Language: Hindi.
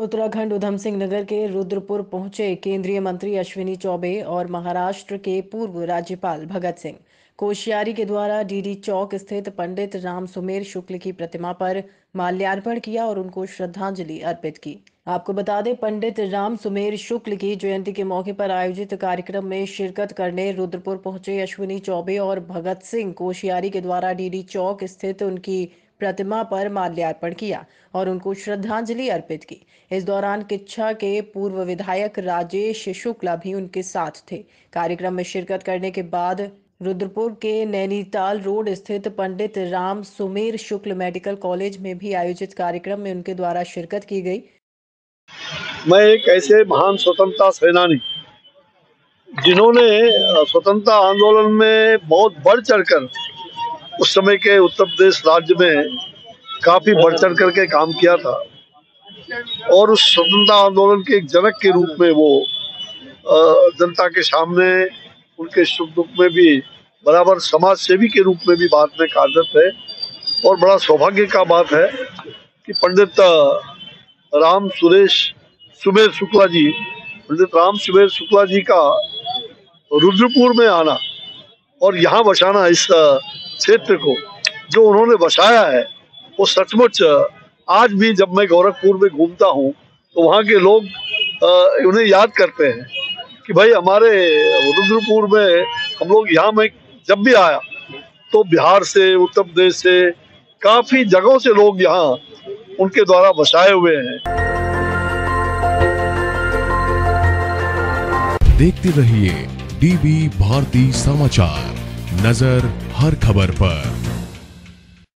उत्तराखंड उधम सिंह नगर के रुद्रपुर पहुंचे केंद्रीय मंत्री अश्विनी चौबे और महाराष्ट्र के पूर्व राज्यपाल भगत सिंह कोश्यारी के द्वारा डीडी चौक स्थित पंडित राम सुमेर शुक्ल की प्रतिमा पर माल्यार्पण किया और उनको श्रद्धांजलि अर्पित की। आपको बता दें, पंडित राम सुमेर शुक्ल की जयंती के मौके पर आयोजित कार्यक्रम में शिरकत करने रुद्रपुर पहुंचे अश्विनी चौबे और भगत सिंह कोश्यारी के द्वारा डीडी चौक स्थित उनकी प्रतिमा पर माल्यार्पण किया और उनको श्रद्धांजलि अर्पित की। इस दौरान किच्छा के पूर्व विधायक राजेश शुक्ला भी उनके साथ थे। कार्यक्रम में शिरकत करने के बाद रुद्रपुर के नैनीताल रोड स्थित पंडित राम सुमेर शुक्ल मेडिकल कॉलेज में भी आयोजित कार्यक्रम में उनके द्वारा शिरकत की गई। मैं एक ऐसे महान स्वतंत्रता सेनानी जिन्होंने स्वतंत्रता आंदोलन में बहुत बढ़ चढ़कर उस समय के उत्तर प्रदेश राज्य में काफी बढ़ चढ़ करके काम किया था और उस स्वतंत्रता आंदोलन के एक जनक के रूप में वो जनता के सामने उनके सुख दुख में भी बराबर समाज सेवी के रूप में भी बाद में कार्यरत है। और बड़ा सौभाग्य का बात है कि पंडित राम सुमेर शुक्ला जी, पंडित राम सुमेर शुक्ला जी का रुद्रपुर में आना और यहाँ बसाना, इस क्षेत्र को जो उन्होंने बसाया है, वो सचमुच आज भी जब मैं गोरखपुर में घूमता हूँ तो वहाँ के लोग उन्हें याद करते हैं कि भाई हमारे रुद्रपुर में हम लोग यहाँ में जब भी आया तो बिहार से, उत्तर प्रदेश से, काफी जगहों से लोग यहाँ उनके द्वारा बसाए हुए हैं। देखते रहिए डीवी भारती समाचार, नजर हर खबर पर।